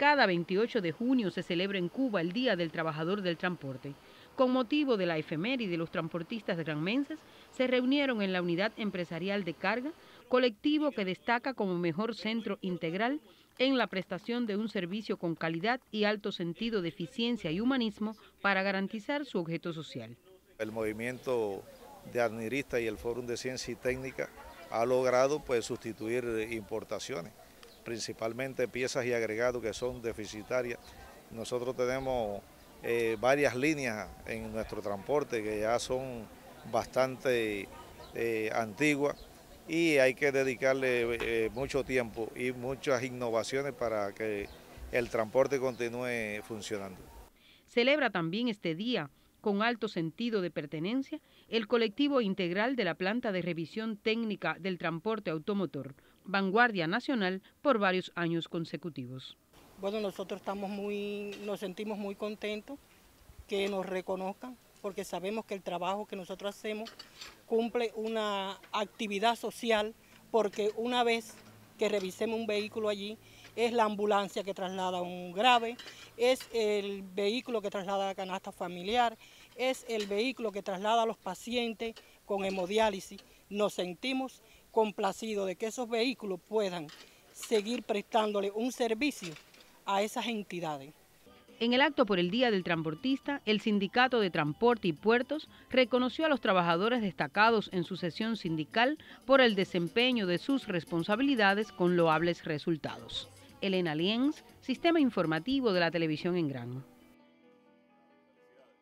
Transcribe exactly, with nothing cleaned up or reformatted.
Cada veintiocho de junio se celebra en Cuba el Día del Trabajador del Transporte. Con motivo de la efeméride, los transportistas granmenses se reunieron en la Unidad Empresarial de Carga, colectivo que destaca como mejor centro integral en la prestación de un servicio con calidad y alto sentido de eficiencia y humanismo para garantizar su objeto social. El movimiento de admiristas y el Fórum de Ciencia y Técnica ha logrado pues, sustituir importaciones, principalmente piezas y agregados que son deficitarias. Nosotros tenemos eh, varias líneas en nuestro transporte que ya son bastante eh, antiguas y hay que dedicarle eh, mucho tiempo y muchas innovaciones para que el transporte continúe funcionando. Celebra también este día, con alto sentido de pertenencia, el colectivo integral de la planta de revisión técnica del transporte automotor, vanguardia nacional por varios años consecutivos. Bueno, nosotros estamos muy, nos sentimos muy contentos que nos reconozcan, porque sabemos que el trabajo que nosotros hacemos cumple una actividad social, porque una vez que revisemos un vehículo allí, es la ambulancia que traslada a un grave, es el vehículo que traslada a la canasta familiar, es el vehículo que traslada a los pacientes con hemodiálisis. Nos sentimos complacidos de que esos vehículos puedan seguir prestándole un servicio a esas entidades. En el acto por el Día del Transportista, el Sindicato de Transporte y Puertos reconoció a los trabajadores destacados en su sesión sindical por el desempeño de sus responsabilidades con loables resultados. Elena Lienz, Sistema Informativo de la Televisión en Grano.